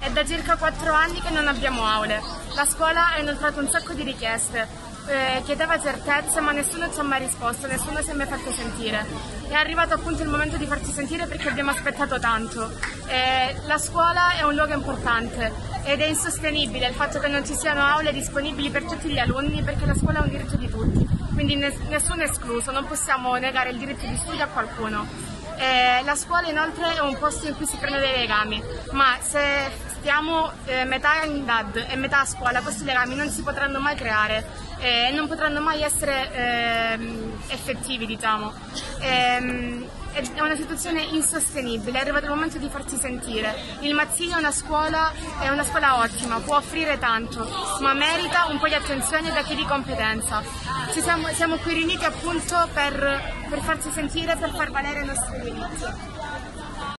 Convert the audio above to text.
È da circa 4 anni che non abbiamo aule. La scuola ha inoltrato un sacco di richieste. Chiedeva certezze, ma nessuno ci ha mai risposto, nessuno si è mai fatto sentire. È arrivato appunto il momento di farci sentire perché abbiamo aspettato tanto. La scuola è un luogo importante ed è insostenibile il fatto che non ci siano aule disponibili per tutti gli alunni, perché la scuola è un diritto di tutti, quindi nessuno è escluso, non possiamo negare il diritto di studio a qualcuno. La scuola inoltre è un posto in cui si creano dei legami, ma se stiamo metà in DAD e metà a scuola, questi legami non si potranno mai creare e non potranno mai essere effettivi, diciamo. È una situazione insostenibile, è arrivato il momento di farsi sentire. Il Mazzini è una scuola ottima, può offrire tanto, ma merita un po' di attenzione da chi di competenza. Siamo qui riuniti appunto per farci sentire, per far valere i nostri diritti.